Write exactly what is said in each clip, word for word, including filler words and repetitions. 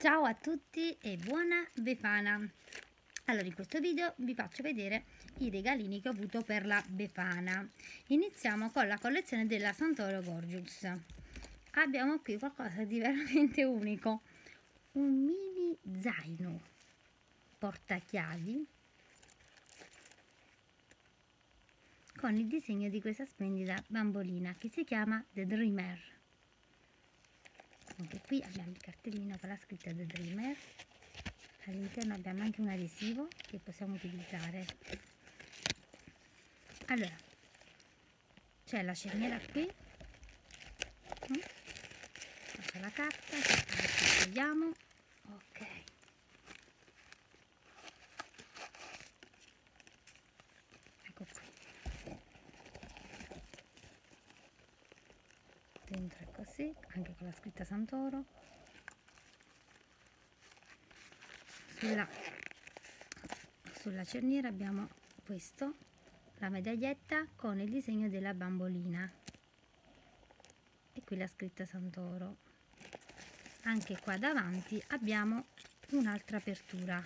Ciao a tutti e buona Befana! Allora, in questo video vi faccio vedere i regalini che ho avuto per la Befana. Iniziamo con la collezione della Santoro Gorgeous. Abbiamo qui qualcosa di veramente unico, un mini zaino portachiavi con il disegno di questa splendida bambolina che si chiama The Dreamer. Anche qui abbiamo il cartellino con la scritta The Dreamer. All'interno abbiamo anche un adesivo che possiamo utilizzare. Allora, c'è la cerniera qui, c'è la carta, adesso togliamo, ok. Ecco qui. Dentro è così, anche con la scritta Santoro. Sulla, sulla cerniera abbiamo questo, la medaglietta con il disegno della bambolina e qui la scritta Santoro. Anche qua davanti abbiamo un'altra apertura.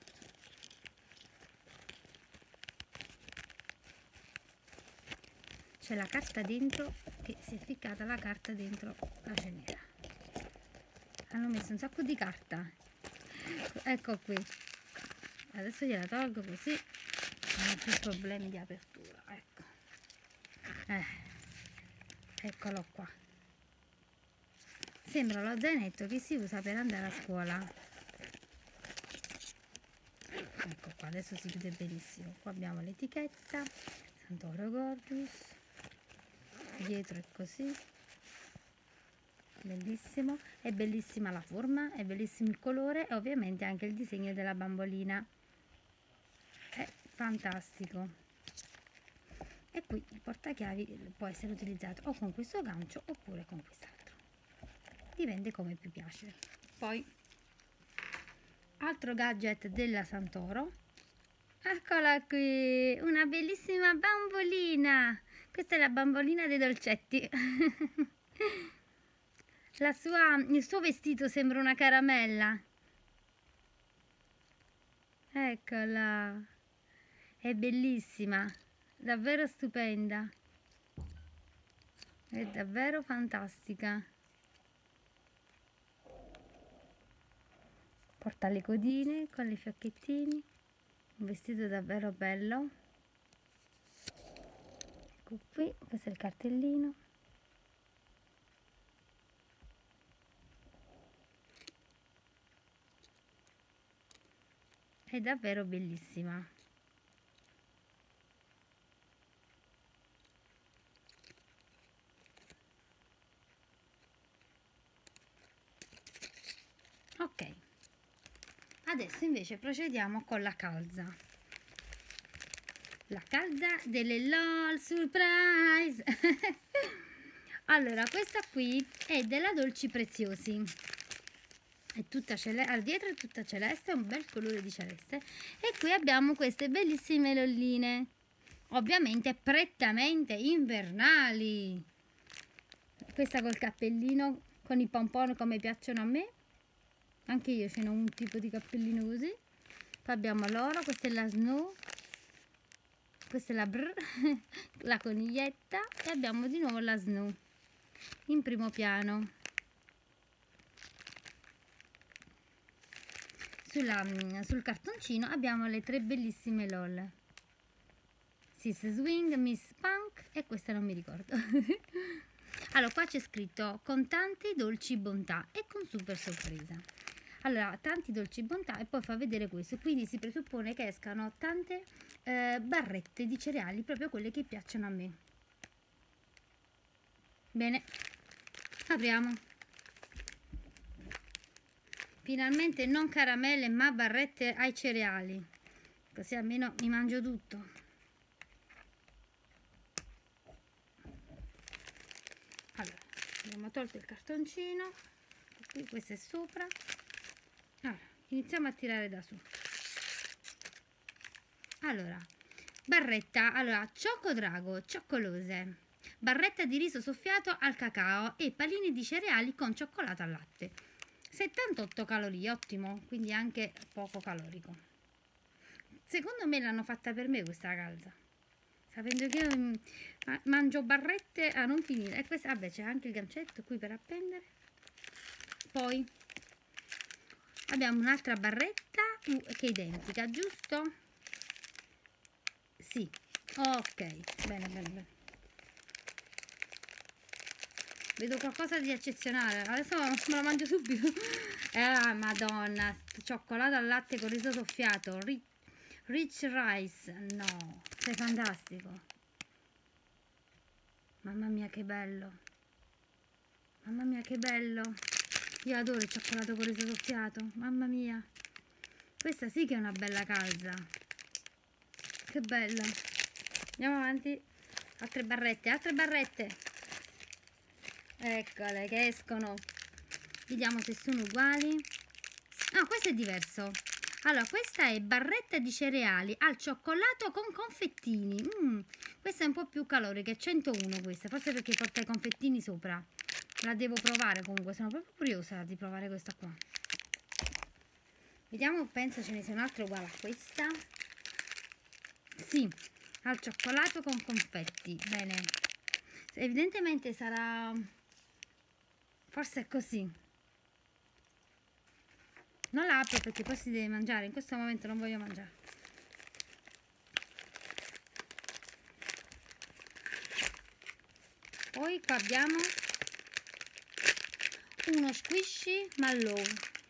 C'è la carta dentro, che si è ficcata la carta dentro la cerniera. Hanno messo un sacco di carta. Ecco qui, adesso gliela tolgo così non ho più problemi di apertura. Ecco, eh, eccolo qua. Sembra lo zainetto che si usa per andare a scuola. Ecco qua, adesso si vede benissimo. Qua abbiamo l'etichetta Santoro Gorgeous, dietro è così. Bellissimo, è bellissima la forma, è bellissimo il colore e ovviamente anche il disegno della bambolina è fantastico. E qui il portachiavi può essere utilizzato o con questo gancio oppure con quest'altro, dipende come più piace. Poi altro gadget della Santoro, eccola qui, una bellissima bambolina. Questa è la bambolina dei dolcetti. La sua, il suo vestito sembra una caramella. Eccola. È bellissima. Davvero stupenda. È davvero fantastica. Porta le codine con i fiocchettini. Un vestito davvero bello. Ecco qui, questo è il cartellino. È davvero bellissima. Ok, adesso invece procediamo con la calza. La calza delle LOL Surprise. Allora, questa qui è della Dolci Preziosi. È tutta celeste, al dietro è tutta celeste, è un bel colore di celeste. E qui abbiamo queste bellissime lolline, ovviamente prettamente invernali. Questa col cappellino, con i pompon come piacciono a me. Anche io ce n'ho un tipo di cappellino così. Poi abbiamo l'oro, questa è la Snow, questa è la Brr, la coniglietta, e abbiamo di nuovo la Snow in primo piano. Sulla, sul cartoncino abbiamo le tre bellissime LOL, Sis Swing, Miss Punk e questa non mi ricordo. Allora, qua c'è scritto con tanti dolci bontà e con super sorpresa. Allora, tanti dolci bontà, e poi fa vedere questo, quindi si presuppone che escano tante eh, barrette di cereali, proprio quelle che piacciono a me. Bene, apriamo. Finalmente non caramelle ma barrette ai cereali, così almeno mi mangio tutto. Allora, abbiamo tolto il cartoncino, qui questo è sopra. Allora, iniziamo a tirare da su. Allora, barretta, allora, Cioco Drago, cioccolose, barretta di riso soffiato al cacao e palline di cereali con cioccolato al latte. settantotto calorie, ottimo, quindi anche poco calorico. Secondo me l'hanno fatta per me questa calza, sapendo che io mm, mangio barrette a non finire. E questa, vabbè, c'è anche il gancetto qui per appendere. Poi abbiamo un'altra barretta uh, che è identica, giusto? Sì, ok, bene, bene, bene. Vedo qualcosa di eccezionale, adesso me la mangio subito. Eh, madonna, cioccolato al latte con riso soffiato, rich, rich rice, no, sei fantastico. Mamma mia che bello, mamma mia che bello. Io adoro il cioccolato con riso soffiato, mamma mia. Questa sì che è una bella calza, che bella. Andiamo avanti, altre barrette, altre barrette. Eccole che escono, vediamo se sono uguali. Ah, questo è diverso. Allora, questa è barretta di cereali al cioccolato con confettini. mm, questa è un po' più calorica, è centouno questa, forse perché porta i confettini sopra. La devo provare comunque, sono proprio curiosa di provare questa qua. Vediamo, penso ce ne sia un altro uguale a questa. Sì, al cioccolato con confetti, bene. Evidentemente sarà... forse è così. Non la apro perché poi si deve mangiare. In questo momento non voglio mangiare. Poi qua abbiamo uno squishy mallow.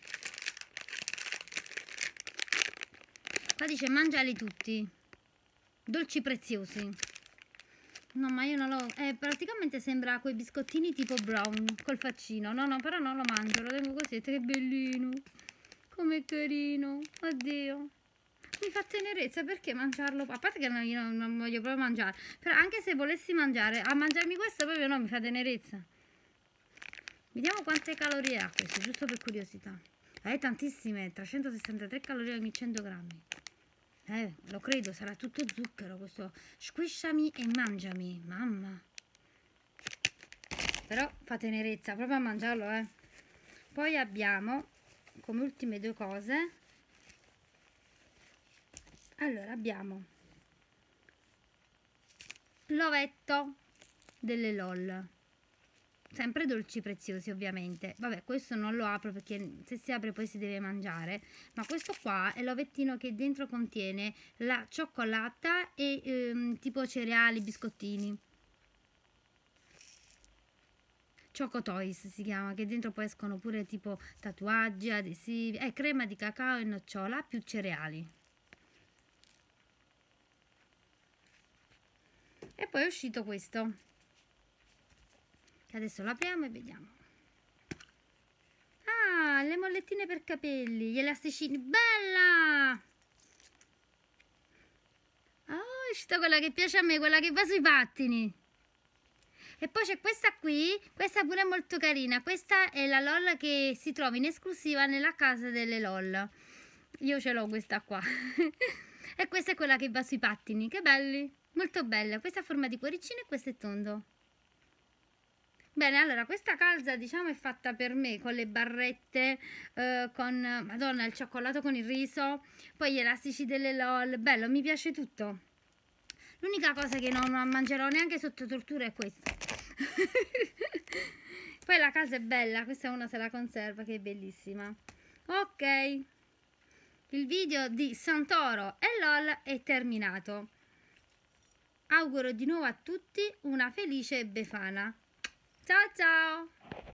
Qua dice mangiali tutti. Dolci preziosi. No, ma io non lo... Eh, praticamente sembra quei biscottini tipo brown col faccino. No, no, però non lo mangio, lo tengo così. Che bellino. Com'è carino. Oddio. Mi fa tenerezza, perché mangiarlo? A parte che non, io non, non voglio proprio mangiare. Però anche se volessi mangiare, a mangiarmi questo proprio no, mi fa tenerezza. Vediamo quante calorie ha questo, giusto per curiosità. Eh, tantissime, trecentosessantatré calorie ogni cento grammi. Eh, lo credo, sarà tutto zucchero questo. Squisciami e mangiami, mamma. Però fa tenerezza proprio a mangiarlo, eh. Poi abbiamo, come ultime due cose, allora abbiamo l'ovetto delle LOL. Sempre dolci preziosi ovviamente. Vabbè, questo non lo apro perché se si apre poi si deve mangiare. Ma questo qua è l'ovettino che dentro contiene la cioccolata e ehm, tipo cereali, biscottini. Choco Toys si chiama, che dentro poi escono pure tipo tatuaggi, adesivi. È crema di cacao e nocciola più cereali. E poi è uscito questo, che adesso lo apriamo e vediamo. Ah, le mollettine per capelli, gli elasticini, bella! Oh, è uscita quella che piace a me, quella che va sui pattini. E poi c'è questa qui, questa pure è molto carina. Questa è la LOL che si trova in esclusiva nella casa delle LOL. Io ce l'ho questa qua. E questa è quella che va sui pattini, che belli, molto bella. Questa ha forma di cuoricino e questo è tondo. Bene, allora questa calza diciamo è fatta per me con le barrette, eh, con, madonna, il cioccolato con il riso, poi gli elastici delle LOL, bello, mi piace tutto. L'unica cosa che non mangerò neanche sotto tortura è questa. Poi la calza è bella, questa una se la conserva che è bellissima. Ok, il video di Santoro e LOL è terminato. Auguro di nuovo a tutti una felice Befana. Ciao ciao!